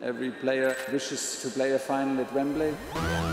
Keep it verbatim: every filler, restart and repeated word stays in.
Every player wishes to play a final at Wembley.